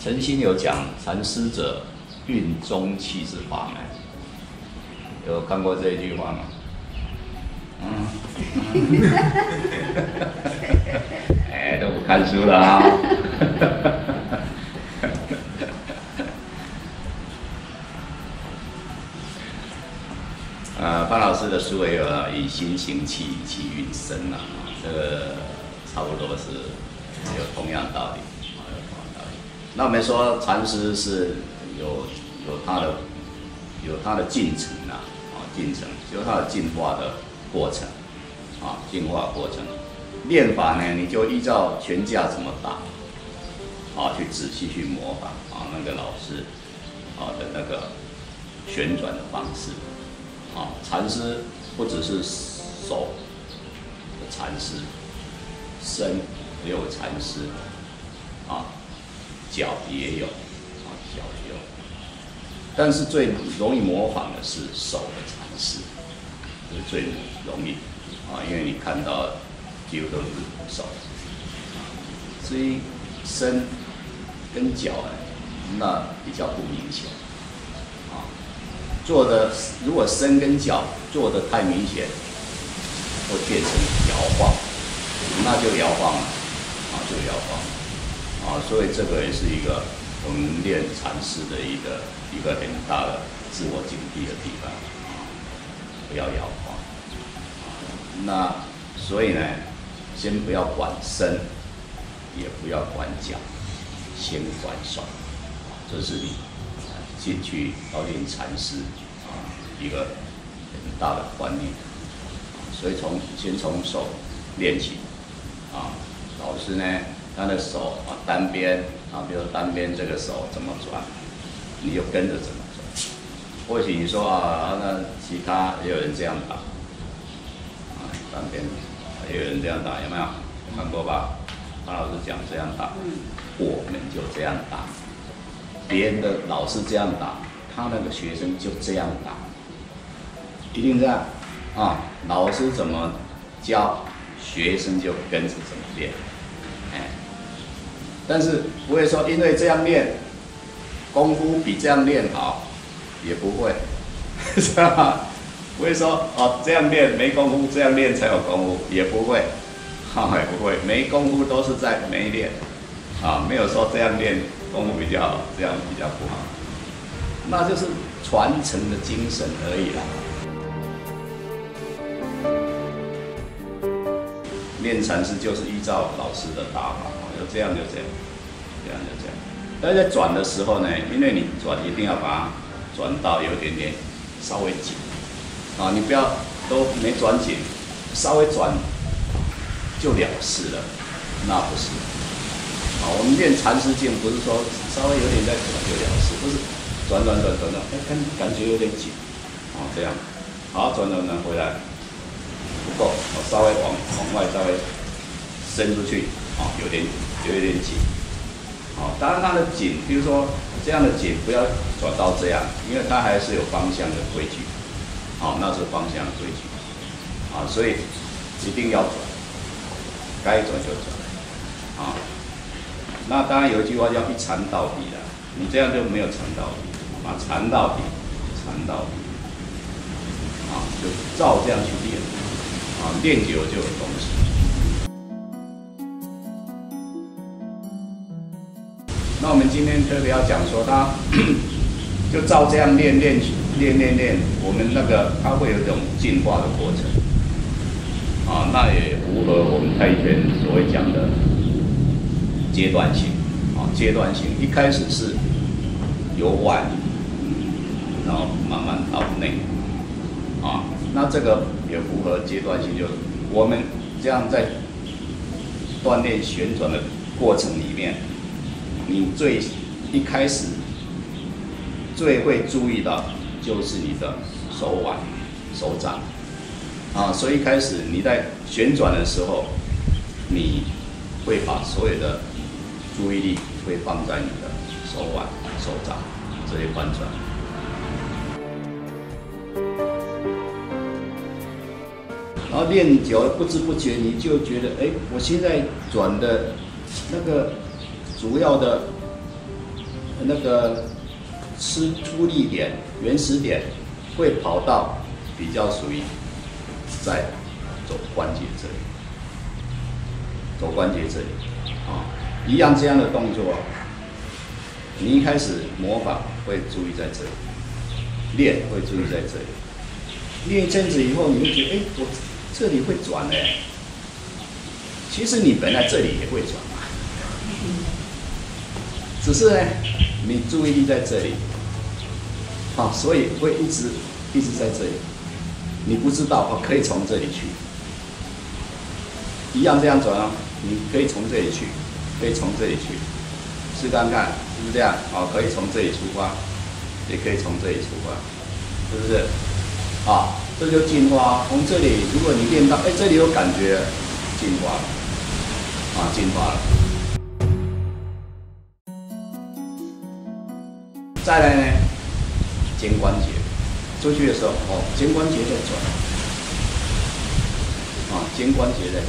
诚心有讲禅师者，运中气之法门。有看过这一句话吗？哎，都不看书了啊！范老师的书也有啊，以心行气，以气运身啊，这个差不多是有同样道理啊，有同样道理。那我们说禅师是有它的进程啊，进程就是它的进化的过程啊，进化过程。练法呢，你就依照拳架怎么打啊，去仔细去模仿啊，那个老师啊的那个旋转的方式。啊，禅师不只是手的禅师，身也有禅师，啊，脚也有，啊，脚也有。但是最容易模仿的是手的禅师，这是最容易啊，因为你看到几乎都是手，至于身跟脚呢，那比较不明显。做的如果身跟脚做的太明显，会变成摇晃，那就摇晃了，啊，就摇晃，啊，所以这个也是一个我们练禅师的一个很大的自我警惕的地方，啊，不要摇晃，那所以呢，先不要管身，也不要管脚，先管手，这是你进去到练禅师啊，一个很大的观念，所以先从手练起啊。老师呢，他的手啊单边啊，比如说单边这个手怎么转，你就跟着怎么转。或许你说啊，那其他也有人这样打啊，单边也有人这样打，有没有看过吧？潘老师讲这样打，我们就这样打。别人的老师这样打，他那个学生就这样打，一定这样啊！老师怎么教，学生就跟着怎么练，哎，但是不会说因为这样练，功夫比这样练好，也不会，是吧？不会说哦这样练没功夫，这样练才有功夫，也不会，也不会，没功夫都是在没练，啊，没有说这样练。功夫比较好，这样比较不好，那就是传承的精神而已啦。练禅师就是依照老师的打法，就这样就这样，这样就这样。但在转的时候呢，因为你转一定要把它转到有点点稍微紧啊，你不要都没转紧，稍微转就了事了，那不是。我们练禅师劲不是说稍微有点在转就了事，不是转，哎，感觉有点紧，这样，好，转回来，不够，稍微往外稍微伸出去，有点紧，当然它的紧，比如说这样的紧不要转到这样，因为它还是有方向的规矩，那是方向的规矩，所以一定要转，该转就转，那当然有一句话叫一禅到底的，你这样就没有禅到底，禅到底，就照这样去练，练久了就有东西。那我们今天特别要讲说，他就照这样练，我们那个它会有一种进化的过程，那也符合我们泰拳所谓讲的。阶段性，一开始是由外，然后慢慢到内，那这个也符合阶段性，就是我们这样在锻炼旋转的过程里面，你一开始最会注意到就是你的手腕、手掌，所以一开始你在旋转的时候，你会把所有的注意力会放在你的手腕、手掌这些翻转，然后练久了，不知不觉你就觉得，我现在转的那个主要的那个吃出力点、原始点，会跑到比较属于在肘关节这里，肘关节这里啊，一样这样的动作，你一开始模仿会注意在这里，练会注意在这里，练一阵子以后，你会觉得，哎，我这里会转嘞。其实你本来这里也会转嘛，只是呢，你注意力在这里，好，所以会一直在这里。你不知道，可以从这里去，一样这样转哦。你可以从这里去，可以从这里去，试看看是不是这样？哦，可以从这里出发，也可以从这里出发，是不是？啊，这就进化。从这里，如果你练到，哎，这里有感觉，进化了，啊，进化了。再来呢，肩关节。出去的时候，哦，肩关节在转，啊，肩关节在转，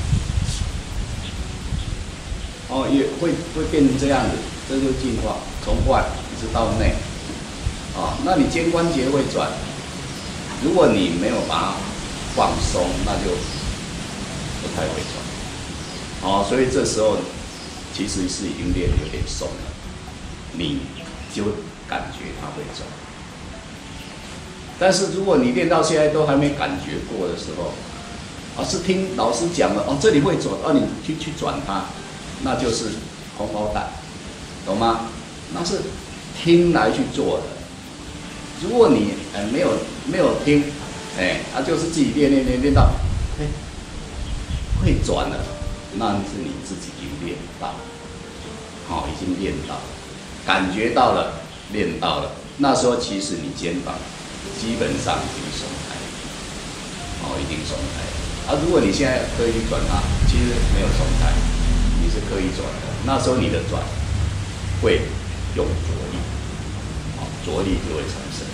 哦，也会变成这样子，这就是进化，从外一直到内，啊，那你肩关节会转，如果你没有把它放松，那就不太会转，哦，所以这时候其实是已经练得有点松了，你就感觉它会转。但是如果你练到现在都还没感觉过的时候，是听老师讲了，哦，这里会转，你去转它，那就是红包蛋，懂吗？那是听来去做的。如果你没有听，就是自己练到，会转了，那是你自己已经练到，好，已经练到，感觉到了，练到了，那时候其实你肩膀基本上已经松开，已经松开。如果你现在刻意去转它，其实没有松开，你是刻意转的。那时候你的转会用着力，着力就会产生，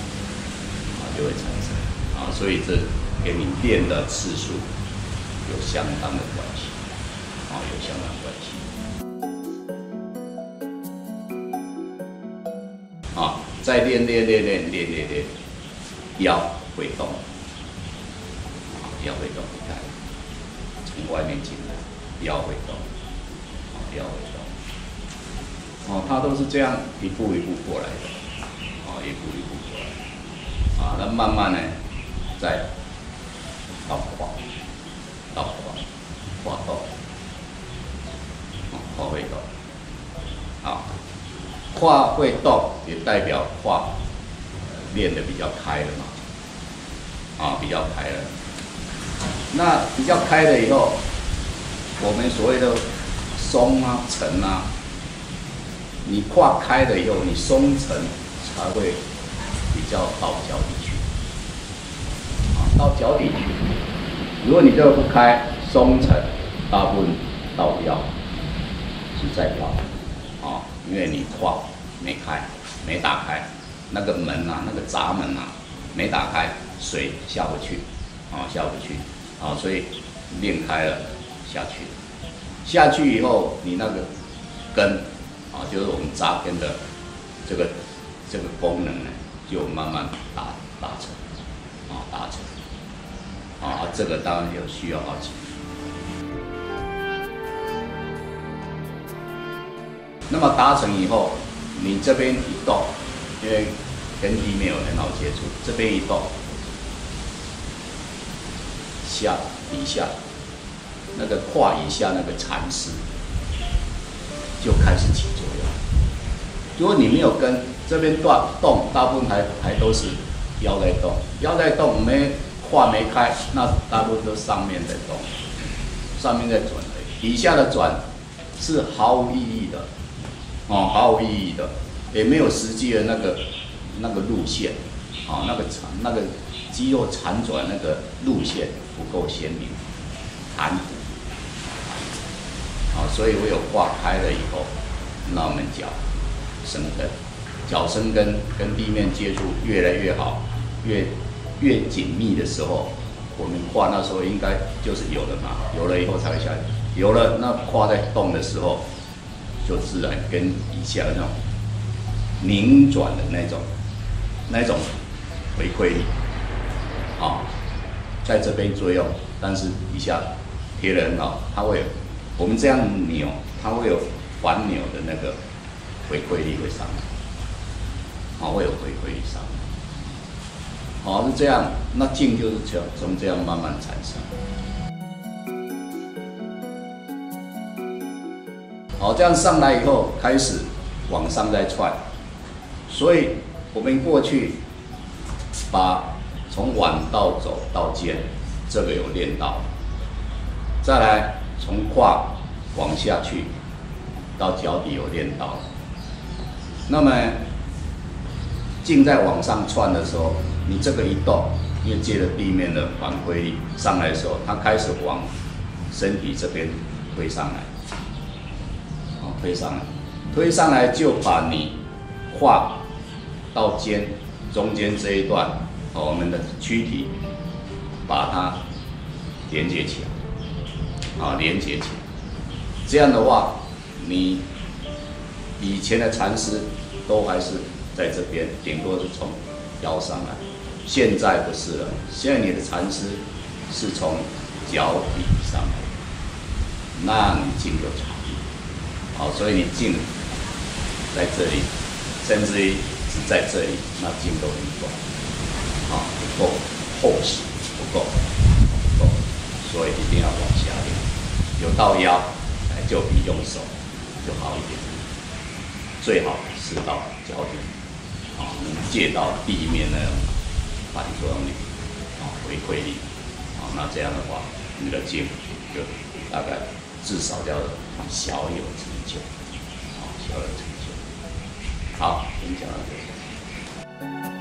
所以这跟你练的次数有相当的关系，有相当关系。再练，腰会动，腰会动，你看，从外面进来，腰会动，腰会动，它都是这样一步一步过来的，一步一步过来，那慢慢呢，再到胯动，胯会动，胯会动也代表胯练得比较开了嘛，比较开了。那比较开了以后，我们所谓的松啊、沉啊，你胯开了以后，你松沉才会比较到脚底去，到脚底去。如果你这个不开，松沉，大部分到腰是在腰，因为你胯没开，没打开。那个门啊，那个闸门啊，没打开，水下不去，下不去，所以练开了下去，下去以后，你那个根，就是我们扎根的这个功能呢，就慢慢达成，这个当然有需要好几。那么达成以后，你这边一动。因为跟地面有很好接触，这边一动，底下那个胯以下那个蚕丝就开始起作用。如果你没有跟这边动，大部分还都是腰在动，胯没开，那大部分都上面在动，上面在转的，底下的转是毫无意义的，毫无意义的。也没有实际的那个路线，那个肌肉缠转那个路线不够鲜明，含糊，所以我有胯开了以后，那我们脚生根，脚生根跟地面接触越来越好，越紧密的时候，我们胯那时候应该就是有了嘛，有了以后才会下去，有了那胯在动的时候，就自然跟以下那种拧转的那种回馈力，在这边作用，但是底下贴得很好，它会有我们这样扭，它会有反扭的那个回馈力会上来，会有回馈力上来，是这样，那劲就是从这样慢慢产生。这样上来以后，开始往上再窜，所以我们过去把从腕到肘到肩，这个有练到，再来从胯往下去到脚底有练到，那么劲在往上窜的时候，你这个一动，因为借着地面的反馈力上来的时候，它开始往身体这边推上来。推上来就把你胯到肩中间这一段，我们的躯体把它连接起来，连接起来。这样的话，你以前的禅师都还是在这边，顶多是从腰上来，现在不是了，现在你的禅师是从脚底上来，那你劲就长。所以你劲在这里，甚至于只在这里，那劲都很短，不够厚实，不够，所以一定要往下练。有到腰，就比用手就好一点，最好是到脚底，能借到地面那种反作用力，回馈力，那这样的话，你的劲就大概至少要小有成就，小有成就。好，先讲到这里。